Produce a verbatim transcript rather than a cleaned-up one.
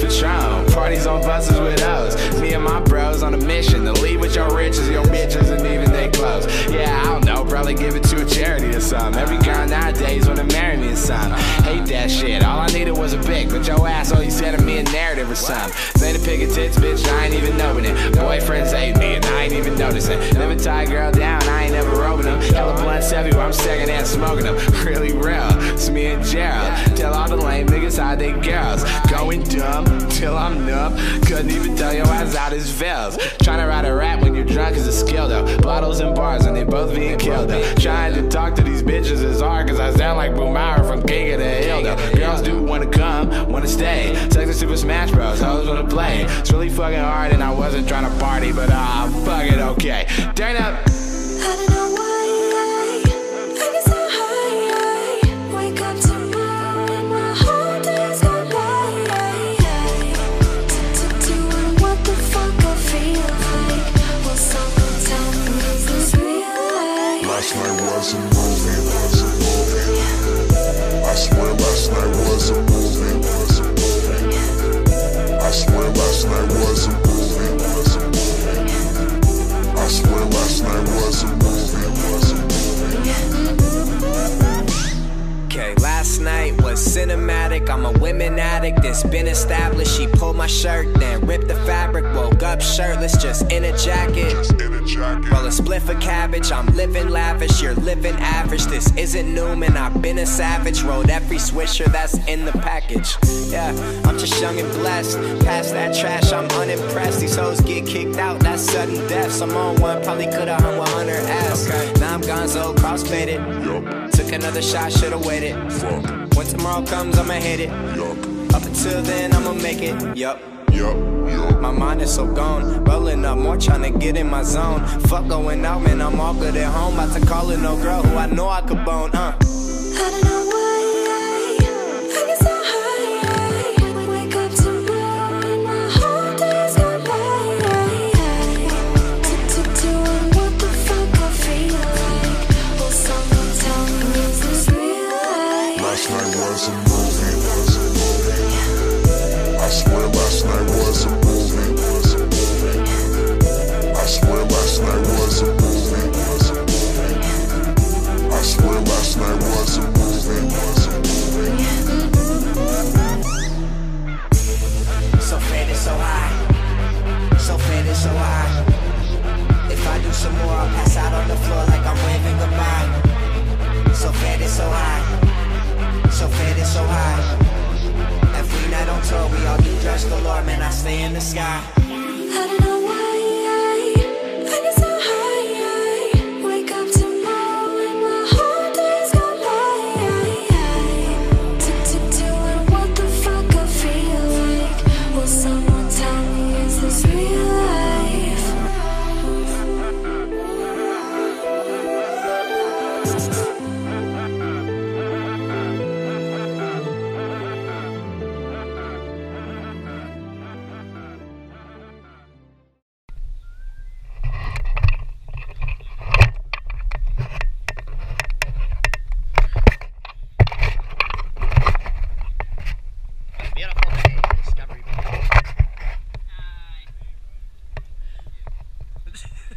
Patron, parties on buses with us. Me and my bros on a mission to leave with your riches, your bitches, and even they clothes. Yeah, I don't know, probably give it to a charity or something. Every girl nowadays wanna marry me or something. Hate that shit, all I needed was a pic, but your ass always sending me a narrative or something. Say the pick of tits, bitch, I ain't even knowing it. Boyfriends hate me and I ain't even noticing. Never tie a girl down, I ain't never roving them. Hella blunts everywhere, I'm second hand smoking them. Really real, it's me and Gerald. Tell all the lame niggas how they girls. Going dumb till I'm numb. Couldn't even tell your ass out his veils. Trying to write a rap when you're drunk is a skill though. Bottles and bars and they both being killed though. Trying to talk to these bitches is hard cause I sound like Boomhauer from King of the Hill though. Girls do wanna come, wanna stay. Sex and Super Smash Bros, hoes wanna play. It's really fucking hard and I wasn't trying to party, but ah, uh, fuck it, okay. Turn up. I don't know why I think it's so high. I wake up tomorrow and my whole day's gone by. Doing what the fuck I feel like. Will someone tell me is this real life? Last night was a movie, was a movie. I swear last night was a movie, was a movie. I swear last night was a movie, was a movie. I swear last night was a movie, was a movie. Okay, last night was cinematic. I'm a women addict, it's been established. She pulled my shirt, then ripped the fabric. Woke up shirtless, just in a jacket. Roll a spliff of cabbage, I'm living lavish. You're living average, this isn't Newman. I've been a savage, rolled every swisher that's in the package. Yeah, I'm just young and blessed. Past that trash, I'm unimpressed. These hoes get kicked out, that's sudden deaths. I'm on one, probably could've hung one on her ass. Now I'm gonzo, cross-faded. Took another shot, should've waited. When tomorrow comes, I'ma hit it. Up until then, I'ma make it. Yup. My mind is so gone. Rolling up more, trying to get in my zone. Fuck going out, man, I'm all good at home. About to call it no girl who I know I could bone, uh. I don't know why I think it's so high. I wake up tomorrow and my whole day's gone by. Doing what the fuck I feel like. Will someone tell me is this real life? Last night was a movie, was a movie. I swear last night was a movie, was a movie. I swear last night was a movie, was a movie. I swear last night was a movie, was a movie. So faded, so high. So faded, so high. If I do some more, I'll pass out on the floor like I'm waving goodbye. So faded, so high. So faded, so high. Every night on tour, we all do dress galore. Man, I stay in the sky. I don't know why I think it's so high. I wake up tomorrow and my whole day's gone by. Doing what the fuck I feel like. Will someone tell me is this real life? Discovery.